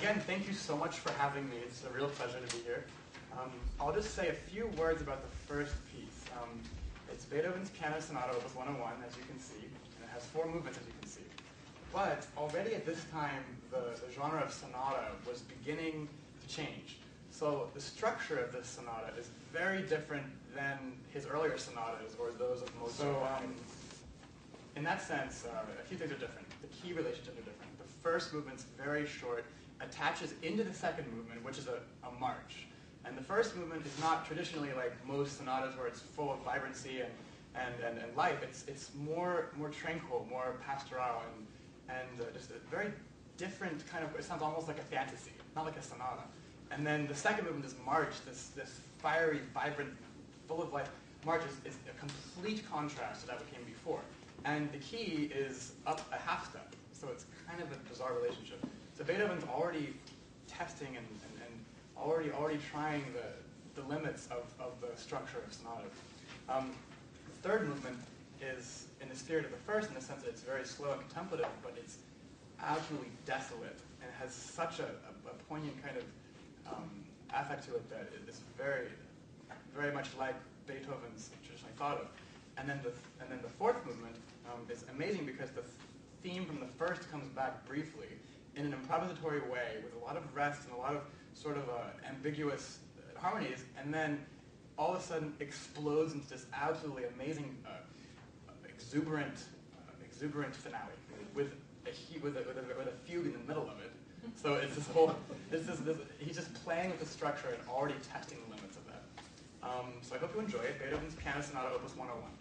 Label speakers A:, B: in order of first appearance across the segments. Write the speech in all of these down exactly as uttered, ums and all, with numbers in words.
A: again, thank you so much for having me. It's a real pleasure to be here. Um, I'll just say a few words about the first piece. Um, it's Beethoven's Piano Sonata, Opus one oh one, as you can see, and it has four movements, as you can see. But already at this time, the, the genre of sonata was beginning to change. So the structure of this sonata is very different than his earlier sonatas or those of Mozart. So, um, in that sense, uh, a few things are different. The key relationships are different. The first movement's very short, attaches into the second movement, which is a, a march. And the first movement is not traditionally like most sonatas where it's full of vibrancy and, and, and, and life. It's, it's more, more tranquil, more pastoral, and, and uh, just a very different kind of, it sounds almost like a fantasy, not like a sonata. And then the second movement, this march, this, this fiery, vibrant, full of life march is, is a complete contrast to that what came before. And the key is up a half step, so it's kind of a bizarre relationship. So Beethoven's already testing and, and, and already already trying the, the limits of, of the structure of sonatas. Um, the third movement is in the spirit of the first in the sense that it's very slow and contemplative, but it's absolutely desolate and has such a, a, a poignant kind of um, affect to it that it is very, very much like Beethoven's traditionally thought of. And then the, and then the fourth movement um, is amazing because the theme from the first comes back briefly in an improvisatory way with a lot of rest and a lot of sort of uh, ambiguous uh, harmonies, and then all of a sudden explodes into this absolutely amazing, uh, exuberant, uh, exuberant finale with a, with, a, with, a, with a fugue in the middle of it. So it's this whole, this is this, he's just playing with the structure and already testing the limits of that. Um, so I hope you enjoy it. Beethoven's Piano Sonata, Opus one oh one.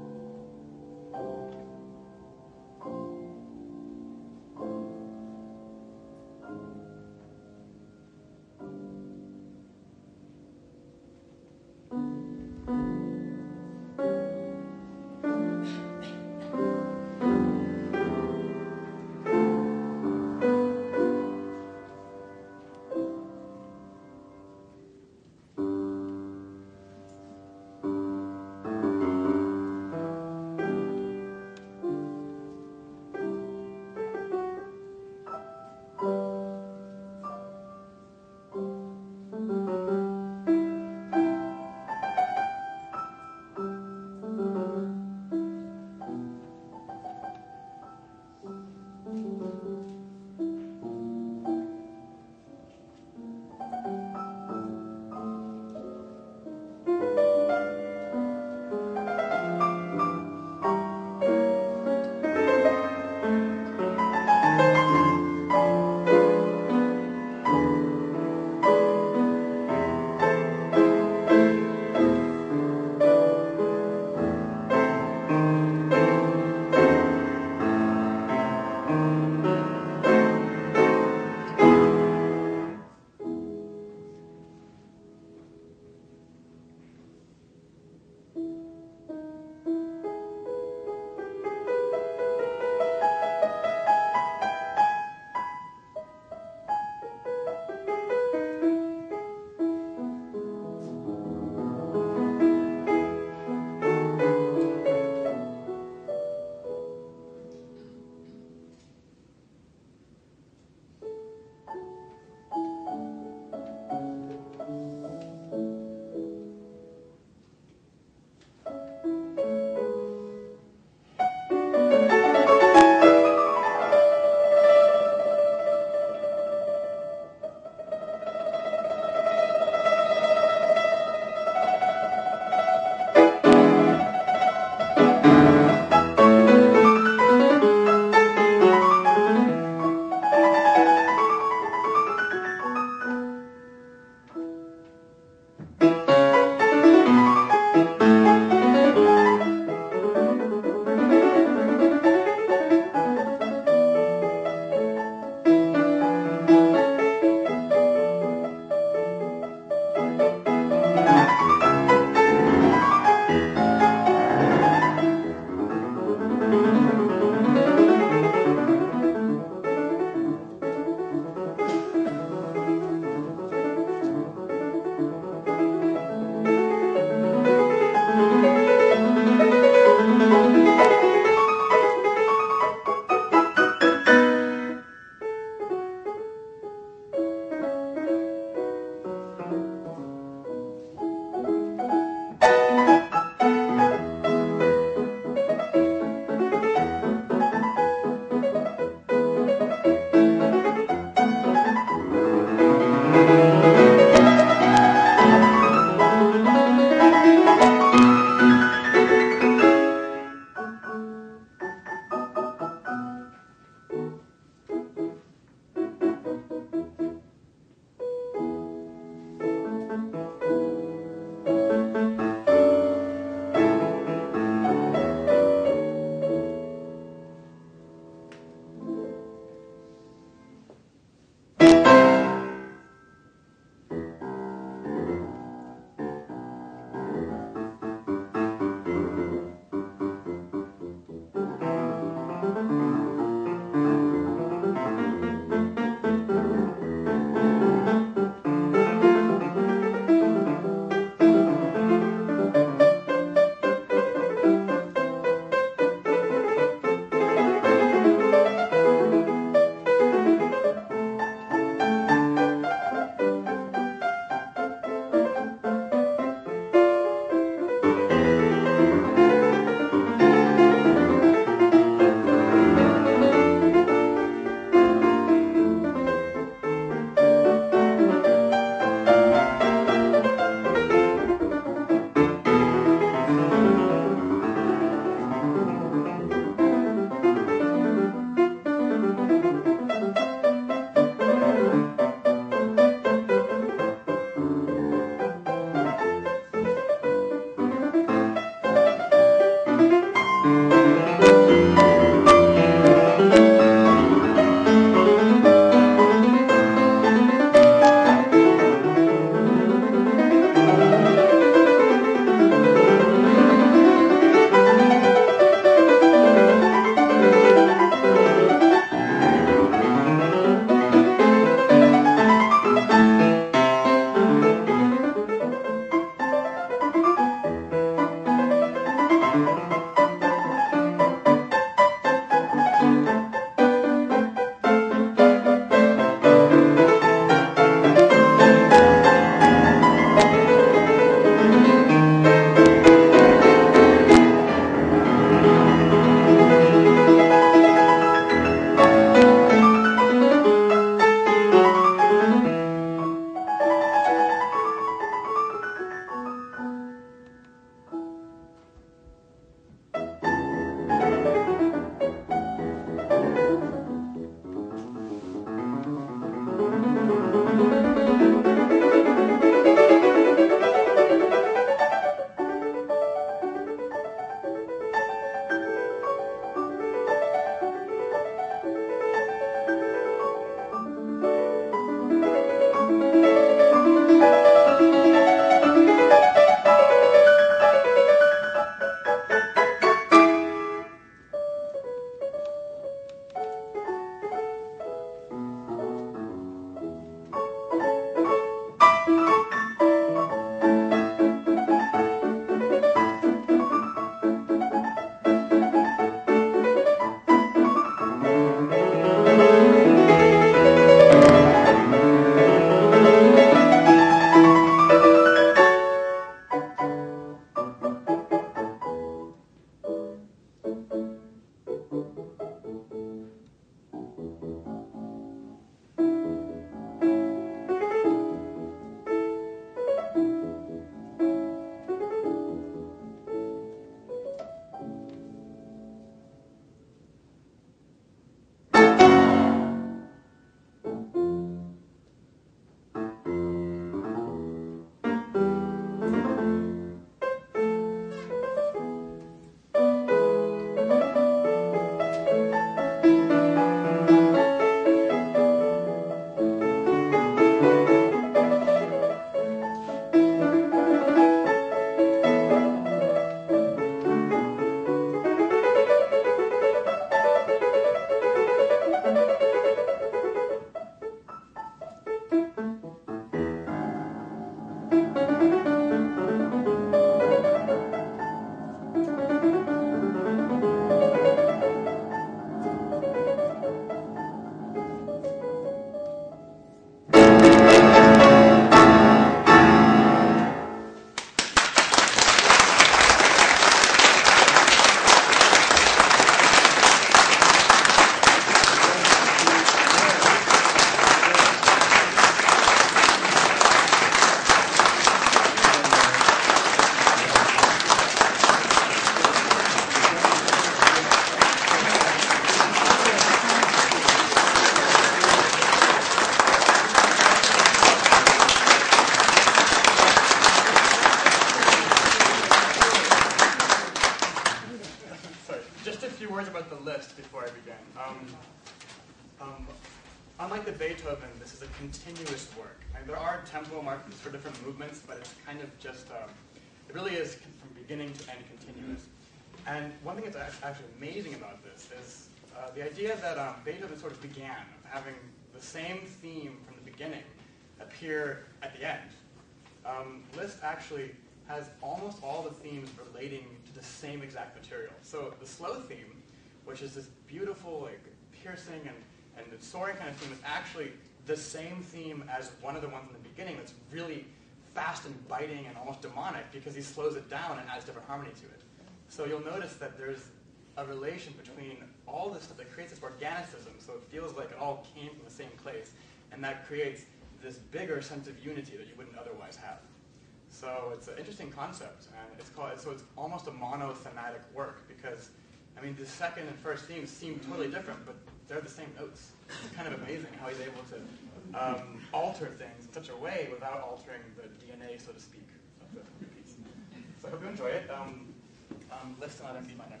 A: Um, um, unlike the Beethoven, this is a continuous work. And there are tempo markers for different movements, but it's kind of just, um, it really is from beginning to end continuous. And one thing that's actually amazing about this is uh, the idea that um, Beethoven sort of began of having the same theme from the beginning appear at the end. Um, Liszt actually has almost all the themes relating to the same exact material. So the slow theme, which is this beautiful, like, piercing and, and soaring kind of theme, is actually the same theme as one of the ones in the beginning that's really fast and biting and almost demonic because he slows it down and adds different harmony to it. So you'll notice that there's a relation between all this stuff that creates this organicism, so it feels like it all came from the same place, and that creates this bigger sense of unity that you wouldn't otherwise have. So it's an interesting concept, and it's called, so it's almost a monothematic work because, I mean, the second and first themes seem totally different, but they're the same notes. It's kind of amazing how he's able to um, alter things in such a way without altering the D N A, so to speak, of the piece. So I hope you enjoy it. Um, um, Liszt and B minor.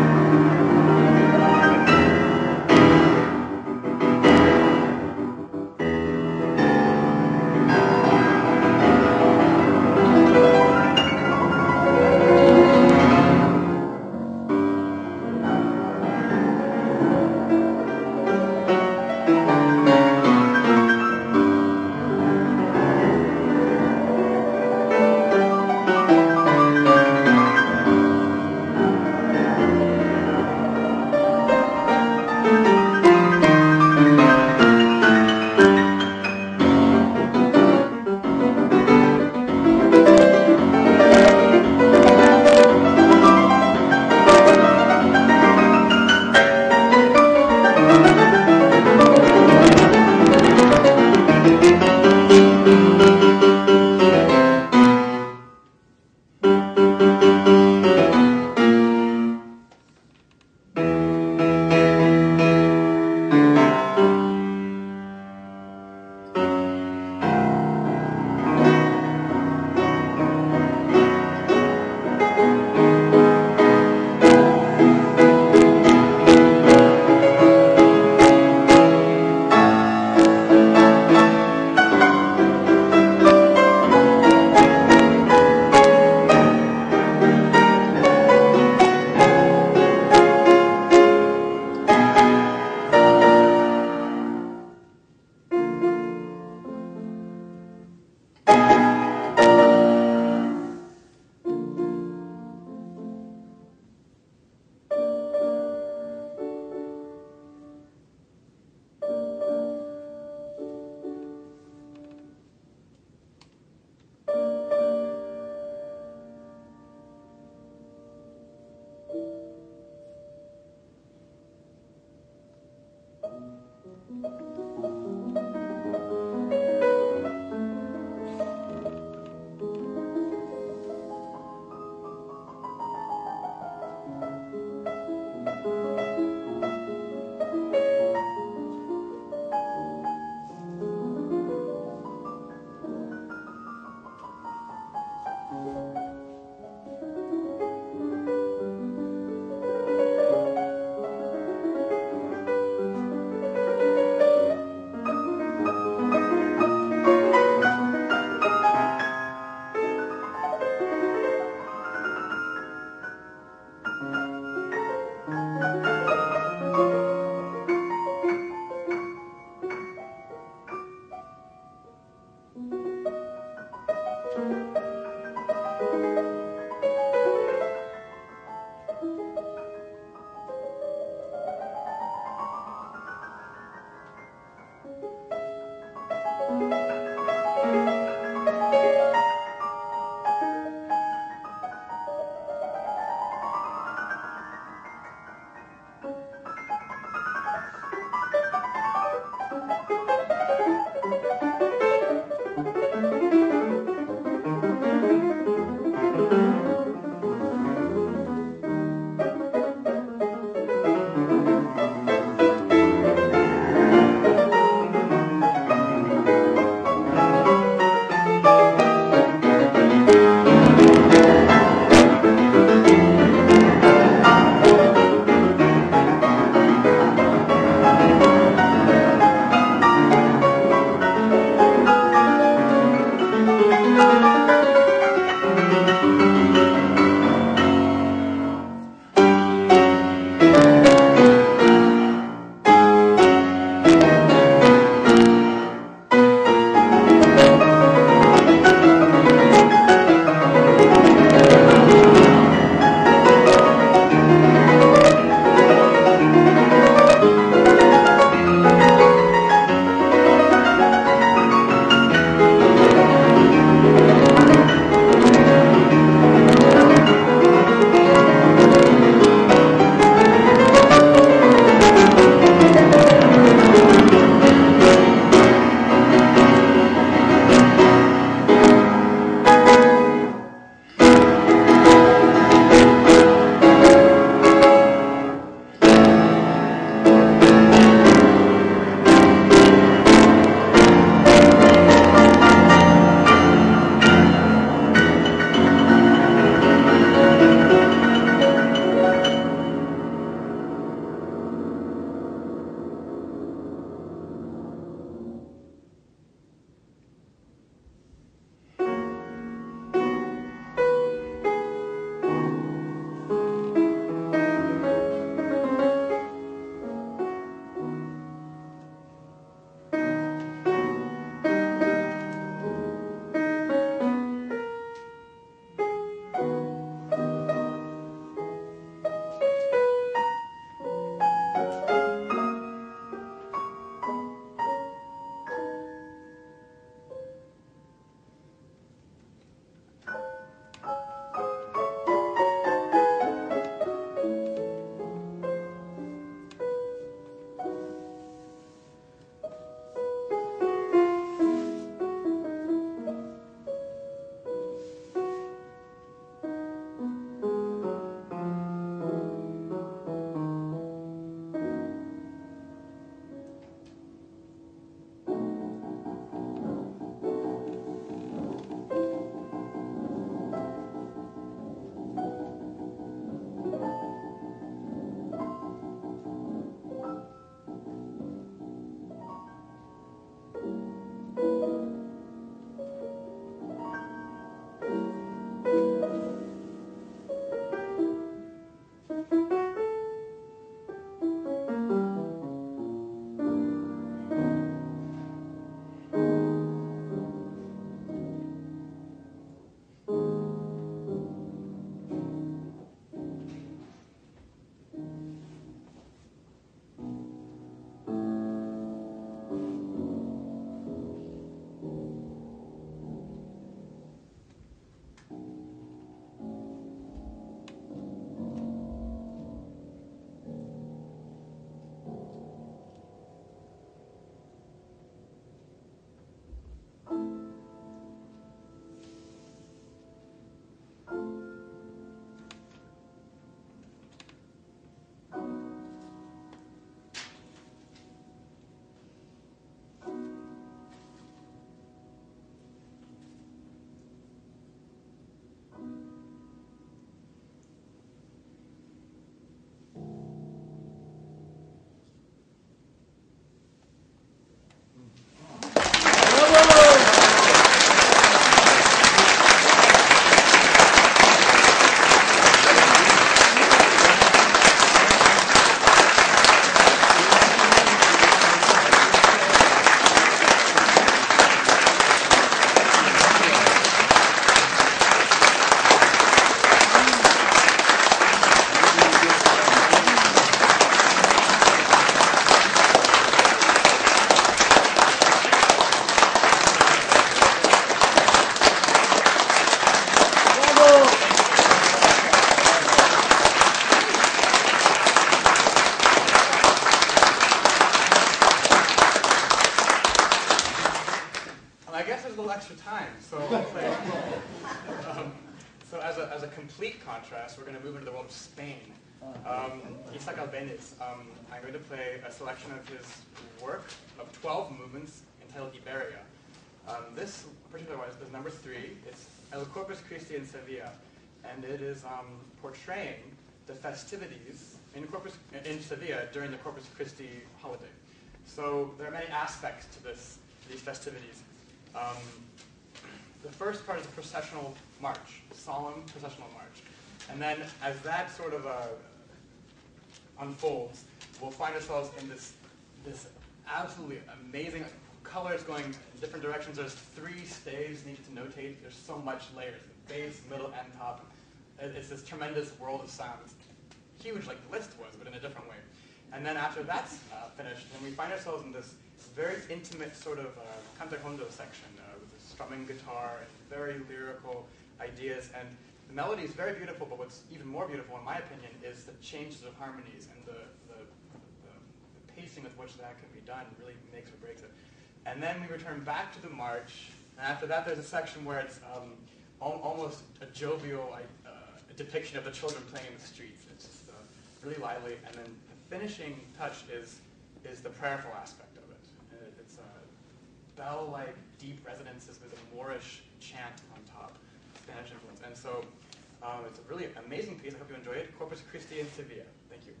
A: extra time, so we'll play. um, so as a, as a complete contrast, we're going to move into the world of Spain. Um, Isaac Albéniz, um, I'm going to play a selection of his work of twelve movements entitled Iberia. Um, this particular one is, is number three. It's El Corpus Christi in Sevilla, and it is um, portraying the festivities in, Corpus, in Sevilla during the Corpus Christi holiday. So there are many aspects to this, to these festivities. Um, the first part is a processional march, solemn processional march. And then as that sort of uh, unfolds, we'll find ourselves in this, this absolutely amazing colors going in different directions. There's three staves needed to notate. There's so much layers, base, middle, and top. It's this tremendous world of sounds. Huge like the list was, but in a different way. And then after that's uh, finished, then we find ourselves in this very intimate sort of uh, cantajondo section uh, with a strumming guitar and very lyrical ideas. And the melody is very beautiful, but what's even more beautiful, in my opinion, is the changes of harmonies and the, the, the, the pacing with which that can be done really makes or breaks it. And then we return back to the march, and after that there's a section where it's um, al almost a jovial uh, a depiction of the children playing in the streets. It's just uh, really lively, and then the finishing touch is, is the prayerful aspect of it. And it's uh, bell-like deep resonances with a Moorish chant on top, Spanish influence. And so um, it's a really amazing piece. I hope you enjoy it. Corpus Christi in Sevilla. Thank you.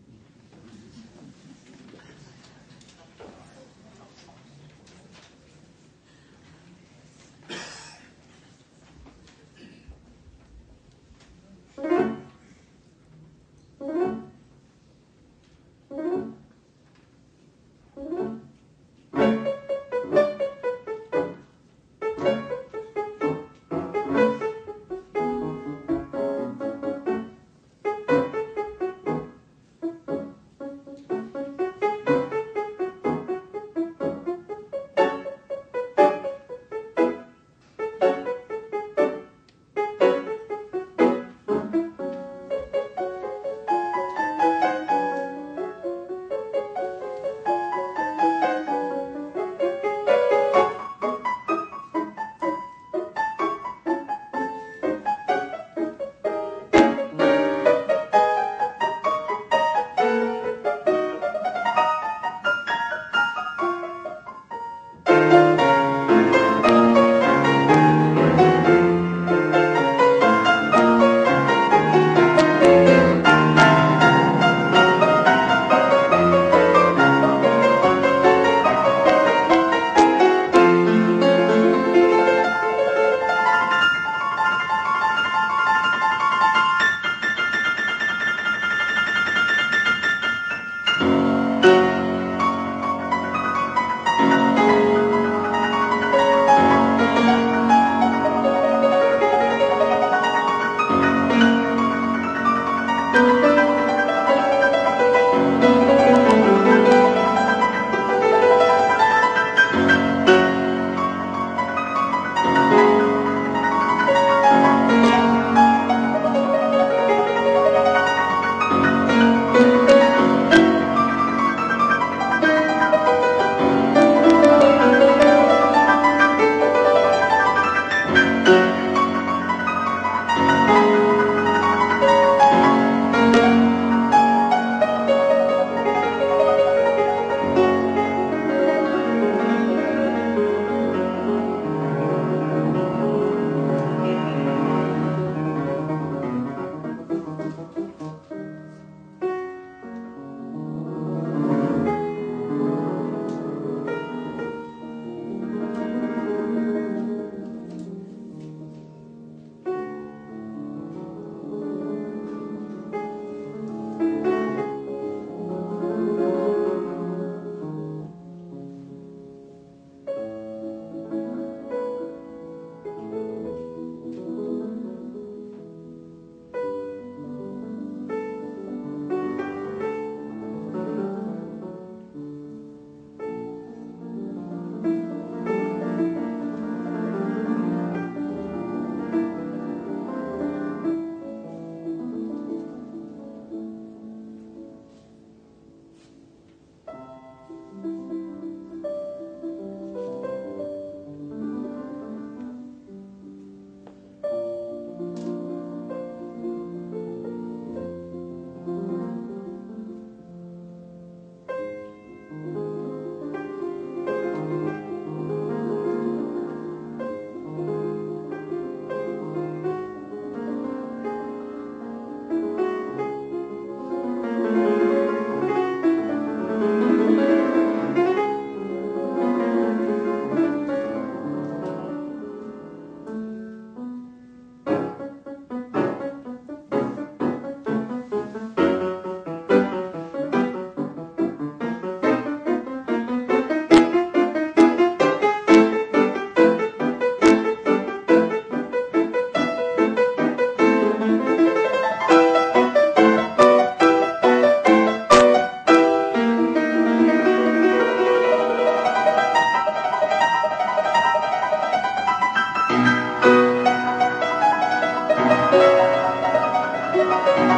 A: you.